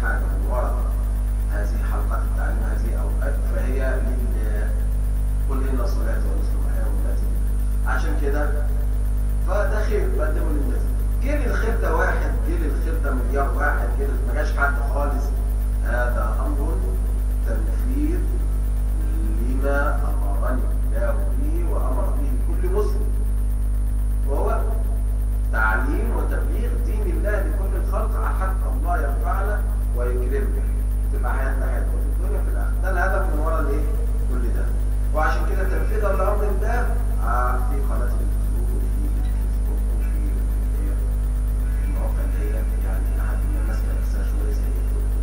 حاجة من ورا هذه حلقات التعليم هذه أوقات فهي قل إن صلاتي ونسكي ومحياي ومماتي عشان كده فده خير بقدمه للناس. جيل الخير ده واحد، جيل الخير ده مليار واحد، جيل ما جاش حد خالص. هذا أمر تنفيذ لما أمرني الله به وأمر به كل مسلم، وهو تعليم وتبليغ دين الله لكل الخلق حتى الله يرفعنا ويكرمنا تبقى حياتنا حلوه في الدنيا وفي الاخره. ده الهدف من ورا الايه؟ كل ده. وعشان كده تنفيذا لامر الله في قناه اليوتيوب وفي الفيسبوك وفي المواقع اللي هي يعني لحد ما الناس نفسها شويه زي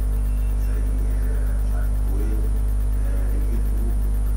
مش عارف كويت، اليوتيوب،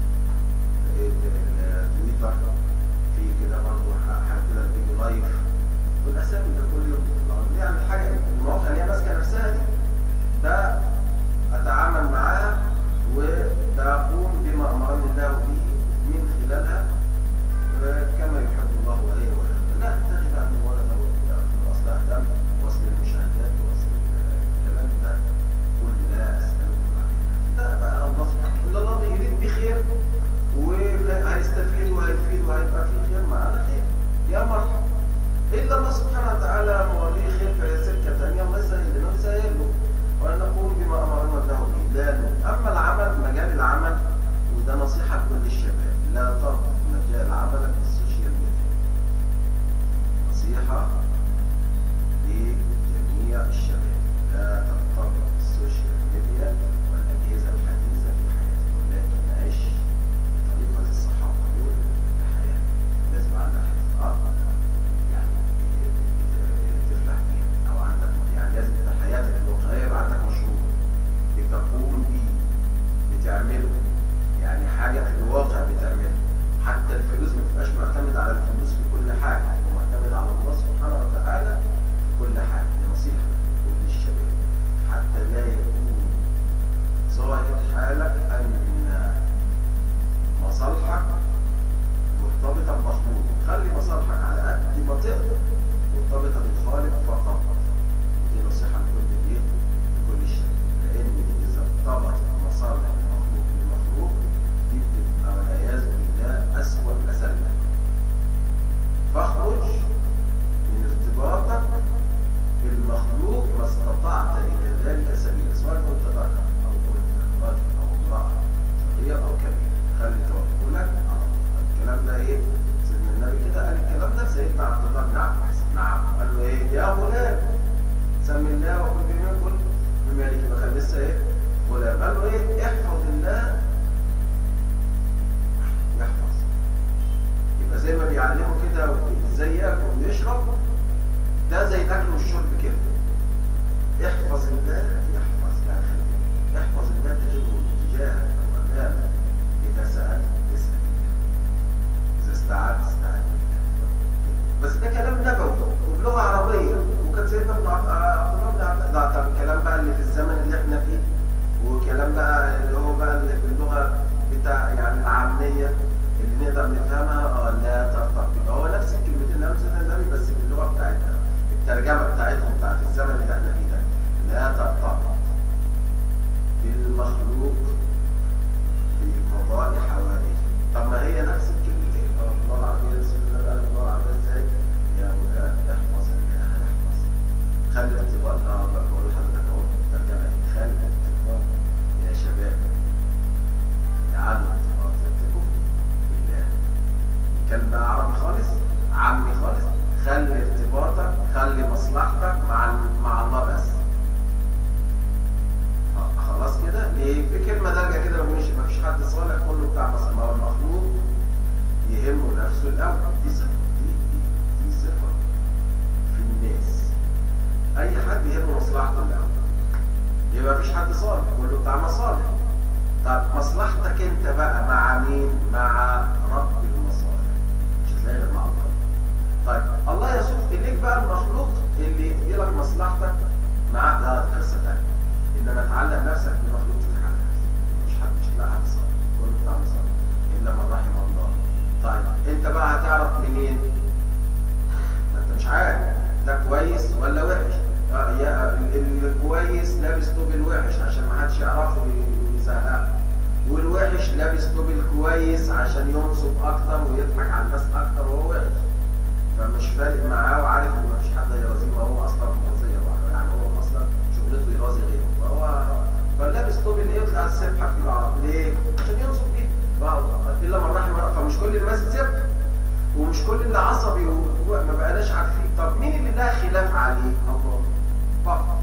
تويتر، في كده برضه حاجه كده بتيجي لايف والاسامي ده كل يوم يعني حاجه المواقع اللي هي ماسكه نفسها دي ده اتعامل معاها وتقوم بما امرني الله به من خلالها كما يحب الله وليه ويرضى. لا تتخذ عن الولد واصل اهتم وصل المشاهدات وصل الكلام ده كل لا اسالكم عليه. ده بقى الله يريد بخير وهيستفيد وهيفيد وهيبقى فيه خير معانا خير يا مرحبا. إلا الله سبحانه وتعالى موليه خير في سكة ثانية الله يسهل لنا ويسهل له وأن نقوم بما أمرنا الله به. لا أما العمل مجال العمل وده نصيحة لكل الشباب، لا تربط مجال عملك بالسوشيال ميديا. نصيحة لجميع الشباب، لا ترتبط بالسوشيال ميديا والأجهزة الحديثة في حياتك، ولكن عيش بطريقة الصحابة دول في حياتك. لازم عندك تفلح فيها او عندك يعني لازم تبقى حياتك الواقعيه يبقى عندك مشروع بتقوم بيه بتعمله، يعني حاجه في الواقع بتعملها. حتى الفلوس ما تبقاش معتمد على الفلوس في كل حاجه، ومعتمد على الله سبحانه وتعالى في كل حاجه. دي نصيحه لكل الشباب حتى لا يكون ظاهر حالك ان مصالحك مرتبطه بمخلوق. خلي مصالحك على قد ما تقدر مرتبطه بالخالق فقط. دي نصيحه لكل الشباب، لان اذا ارتبطت مصالح المخلوق بالمخلوق دي بتبقى والعياذ بالله اسوء مسألة. فاخرج من ارتباطك بالمخلوق ما استطعت الى ذلك سبيلا، سواء كنت ذكر او كنت رجل او امراه صغير او كبير. خلي توكلك على الله. الكلام ده ايه؟ سيدنا النبي كده قال الكلام ده لسيدنا عبد الله بن عباس. نعم. قال له ايه؟ يا غلام سم الله وكل بما كل بمالك. ما كان لسه ايه؟ غلام. قال له ايه؟ احفظ الله يحفظ. يبقى زي ما بيعلموا كده ازاي ياكل ويشرب، ده زي الاكل والشرب كده. احفظ الله يحفظ. يعني احفظ الله تجده تجاهك وامامك. اذا سالت اسال، اذا استعاذت استعاذ. بس ده كلام نبوي وبلغه عربيه، وكان سيدنا ابن عبد الله ده الكلام بقى اللي في الزمن اللي احنا فيه، وكلام بقى اللي هو بقى اللي في اللغه بتاع يعني العاميه اللي نقدر نفهمها. لا ترتبط. هو نفس الكلمتين اللي قالوا سيدنا النبي بس باللغه بتاعتنا، الترجمه بتاعتهم بتاعت الزمن اللي احنا فيه ده. لا ترتبط بالمخلوق في قضاء حوائج. طب ما هي نفس الكلمتين. الله العظيم سيدنا قال الله العظيم ازاي؟ يا ولاد احفظ الله يحفظ. خلي ارتباط. بقول لحضرتك اهو الترجمه دي. خلي ارتباط يا شباب، اجعلوا ارتباطكم بالله. كلمه عربي خالص، عامي خالص. خلي ارتباطك، خلي مصلحتك مع الله بس. خلاص كده. ليه؟ بكلمه دارجه كده ما فيش حد صالح كله بتاع مصلحه. ما هو المخلوق يهمه نفسه الاول. دي صفه، دي صفه في الناس. اي حد يهمه مصلحته الاول، يبقى مفيش حد صالح كله بتاع مصالح. طب مصلحتك انت بقى مع مين؟ مع رب المصالح. مش هتلاقي غير مع الله. طيب الله يسوق اليك بقى المخلوق اللي يديلك مصلحتك مع ده قصه ثانيه. انما تعلق نفسك بالمخلوق تضحك على نفسك. مش هتلاقي حد صالح كله بتاع مصالح الا من رحم الله. طيب انت بقى هتعرف منين؟ ما انت مش عارف ده كويس ولا وحش. الكويس لابس توب الوحش عشان ما حدش يعرفه يزهقه، والوحش لابس توب الكويس عشان ينصب اكتر ويضحك على الناس اكتر وهو وحش. فمش فارق معاه وعارف ان مفيش حد هيرازيه وهو اصلا مرضيه لوحده، يعني هو اصلا شغلته يرازي غيره، فلابس طوب اللي يطلع السبحه في العرب ليه؟ عشان ينصب بيه الا من رحم الله. فمش كل الناس سبحه ومش كل اللي عصبي وما بقناش عارفين. طب مين اللي لها خلاف عليه؟ الله فقط.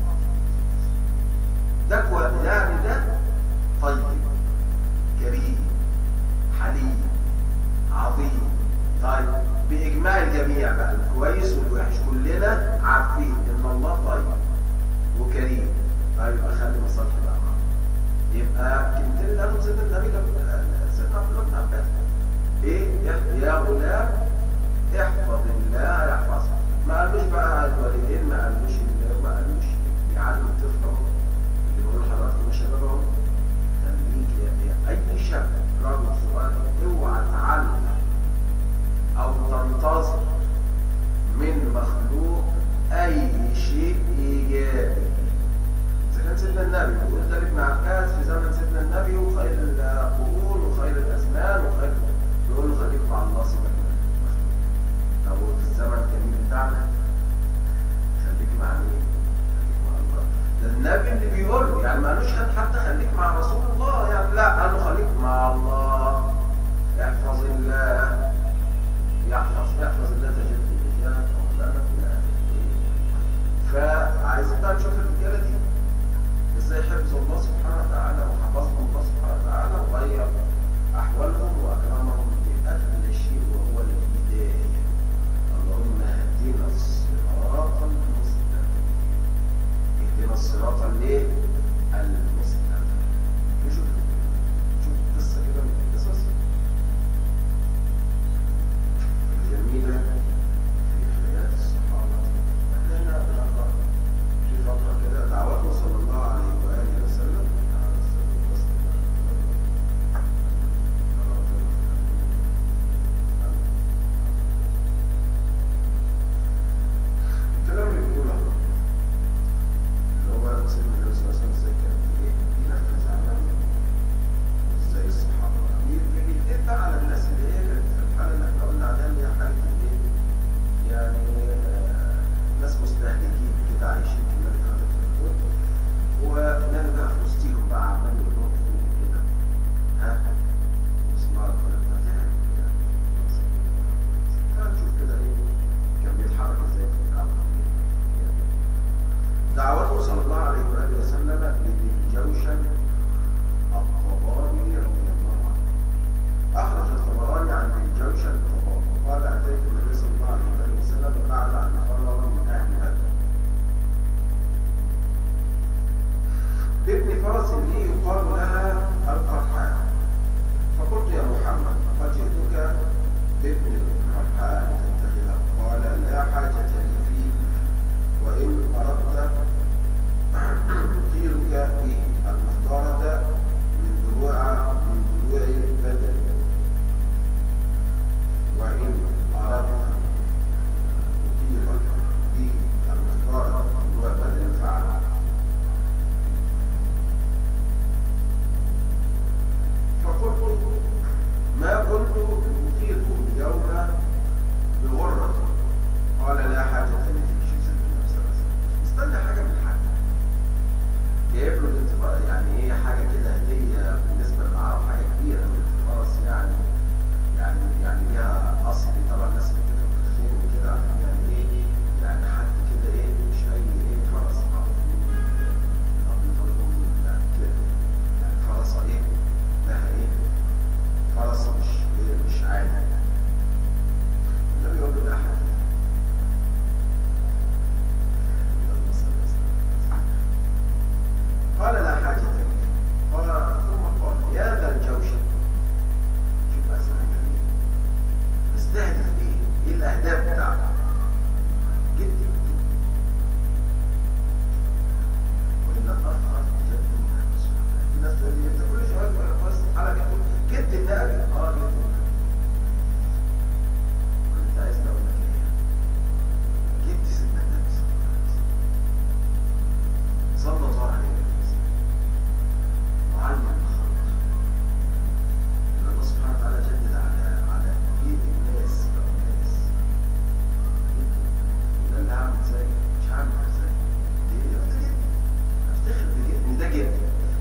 ده يعني ده طيب كريم حليم عظيم. طيب بإجماع الجميع بقى الكويس والوحش كلنا عارفين إن الله طيب وكريم. طيب يبقى خلي مصالح بقى معاه. يبقى كلمتين اللي قالهم سيدنا النبي سيدنا عبد الله بن عباس إيه؟ يا غلام احفظ الله يحفظك. ما قالوش بقى الوالدين، ما قالوش يعلم الطفل اللي بيقول لحضراتكم الشباب اهو خليك يا أي شاب راجل صغير اوعى تعلم أو تنتظر من مخلوق أي شيء إيجابي. إذا كان سيدنا النبي يقول ده ابن عباس في زمن سيدنا النبي وخير القرون وخير الأزمان وخير، يقول له خليك مع الله سيبك من المخلوق. طب في الزمن الجميل بتاعنا خليك مع مين؟ خليك مع الله. ده النبي اللي بيقول له، يعني ما قالوش حتى خليك مع رسول الله، يعني لا قال له خليك مع الله احفظ الله يحفظ الله تجد الرجال مولانا فعايزين بقى نشوف الرجاله دي ازاي حفظوا الله سبحانه وتعالى وحفظهم الله سبحانه وتعالى وغير احوالهم واكرمهم بأجل شيء وهو الهدايه. اللهم اهدنا الصراط المستقيم. اهدنا الصراط الايه؟ المستقيم. نشوف قصه كده من القصص جميلة في حياة الصحابة. احنا بنقرأ في فترة كده دعوته صلى الله عليه وآله وسلم الكلام اللي بيقوله اللي هو سيدنا النبي صلى الله عليه وسلم ازاي كان ايه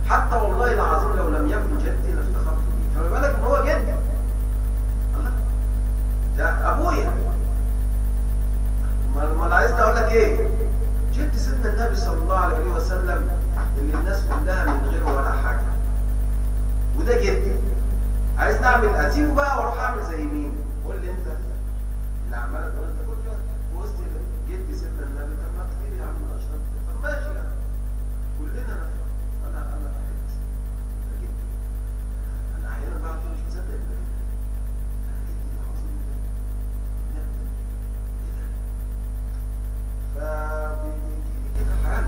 حتى والله العظيم لو لم يكن جدي لافتخرت به، فما بالك ان هو جدي. الله، ده ابويا. ما انا عايز اقول لك ايه؟ جد سيدنا النبي صلى الله عليه وسلم اللي الناس كلها من غيره ولا حاجه، وده جدي. عايز نعمل اسيبه بقى واروح اعمل زي مين؟ قول لي انت اللي عمال تقول انت كل في وسط جدي سيدنا النبي. طب ما كتير يا عم اشرف، طب ماشي يعني كلنا انا بحب جدي. انا احيانا بعد مش مصدق جدي العظيم ده. فبيجي كده حال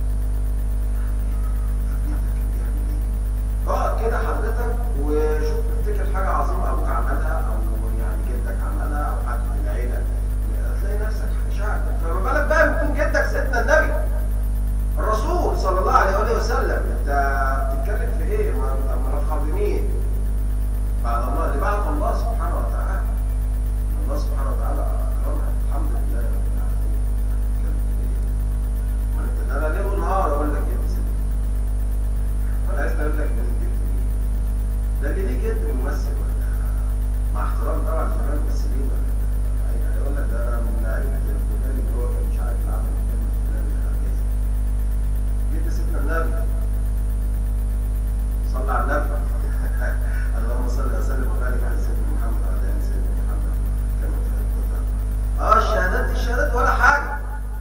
كده حضرتك، وشوف تفتكر حاجه عظيمه ابوك عملها او يعني جدك عملها او حد من العيله، هتلاقي نفسك شعب. فما بالك بقى يكون جدك سيدنا النبي الرسول صلى الله عليه وسلم. انت بتتكلم في ايه؟ من الخادمين بعد الله اللي بعد الله سبحانه وتعالى. الله سبحانه وتعالى اكرمها الحمد لله رب العالمين. ما انت ده انا ليل ونهار اقول لك جد سيدنا، ولا عايز اقول لك مين جد مين؟ ده اللي ليه جد ممثل، ولا مع احترام طبعا لجميع الممثلين، يعني يقول لك ده انا من عيله الفلاني اللي هو كان مش عارف العمل الفلاني الفلاني. جد سيدنا النبي صلى على النبي. اللهم صل وسلم وبارك على سيدنا محمد وعلى ال سيدنا محمد كما تحب. الشهادات دي الشهادات ولا حاجه.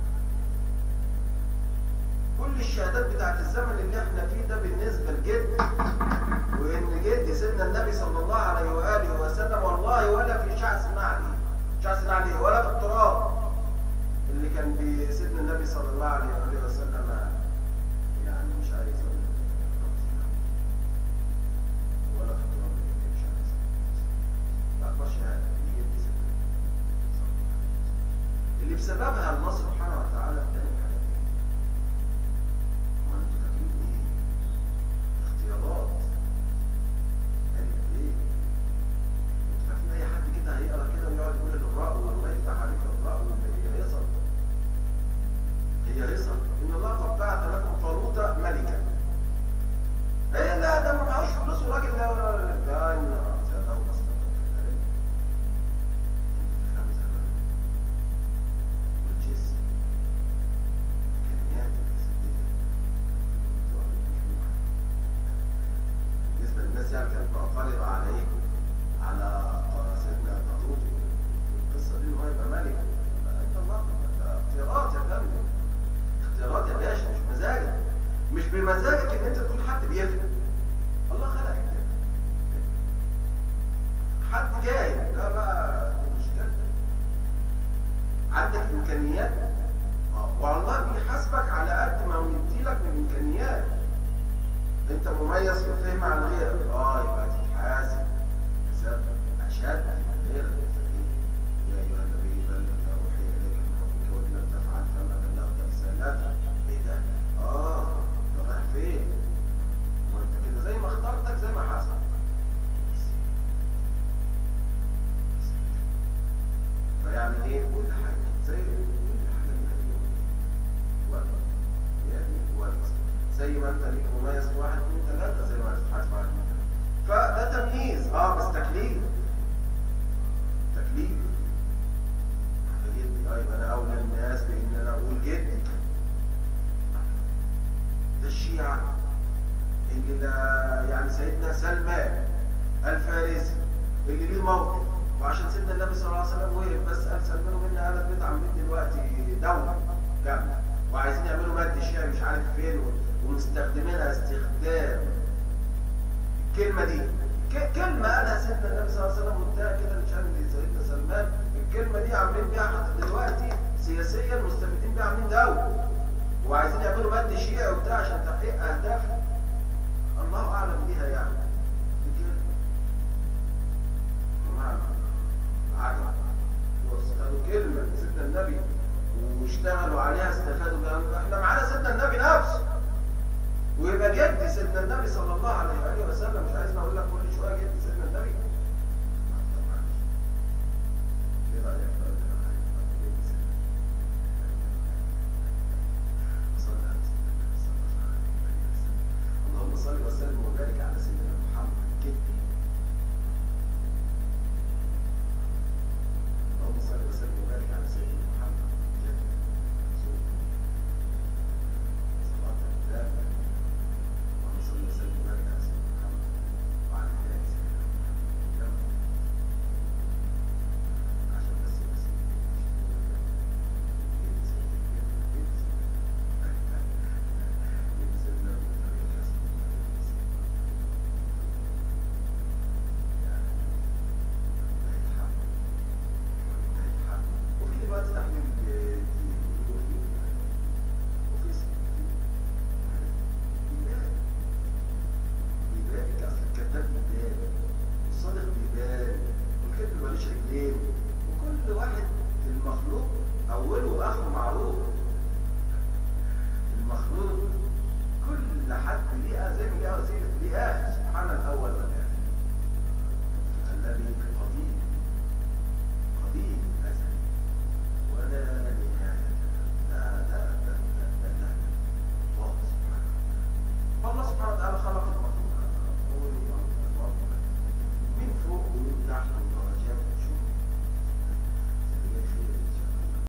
كل الشهادات بتاعت الزمن اللي احنا فيه ده بالنسبه لجد، وان جد سيدنا النبي صلى الله عليه واله وسلم والله ولا في شعث نعلي، شعث نعلي ولا في التراب اللي كان بسيدنا النبي صلى الله عليه واله وسلم. يعني مش عايز اقول ولا في التراب اللي كان مش عايز اكبر شهاده جد سيدنا اللي بسببها الله سبحانه وتعالى اداني حاجات. ما انتوا فاكرين ايه؟ اختيارات. ايه؟ انتوا فاكرين اي حد كده هيقرا كده ويقعد يقول الراء والله يفتح عليك الراء ولا هي هيصل؟ هي هيصل؟ ان الله قد بعث لكم طالوت ملكا. ايه لا ده ما معهوش فلوس وراجل ده ان سيده اصلا والجس كلمات بالنسبه للناس يعني كانت معترضه على ايه؟ على سيدنا طالوت القصه دي ان هو يبقى ملك. انت الله ده اختيارات يا فندم، اختيارات يا باشا، مش مزاجك. مش بمزاجك ان انت تكون حد بيفهم. الله خلقك كده حد جاي لا بقى مشكلة. عندك امكانيات والله بيحاسبك على قد ما مديلك من امكانيات. انت مميز في الفهم عن غيرك، يبقى تتحاسب حساب اشد من غيرك. يا ايها النبي بلغ ما اوحي اليك من ربك وان لم تفعل فما بلغت رسالته. ايه ده؟ طب رايح فين؟ وانت كده زي ما اخترتك زي ما حصل. فيعني ايه؟ كل حاجه زي كل حاجه ليها وقت، يعني وقت زي ما انت ليك مميز في 1 2 3 زي ما هتتحاسب على 1 2 3. فده تمييز بس تكليف. تكليف جدي يبقى انا اولى الناس بان انا اقول جدي. ده الشيعة اللي ده يعني سيدنا سلمان الفارسي اللي ليه موقف، وعشان سيدنا النبي صلى الله عليه وسلم وقف بس قال سلمان منا انا بيت عاملين دلوقتي دوله كامله وعايزين يعملوا مد شيعي مش عارف فين ومستخدمينها استخدام. الكلمه دي كلمه قالها سيدنا النبي صلى الله عليه وسلم وانتهى كده لشان سيدنا سلمان. الكلمه دي عاملين بيها حتى دلوقتي سياسيا مستفيدين بيها، عاملين دوله وعايزين يعملوا مد شيعي وبتاع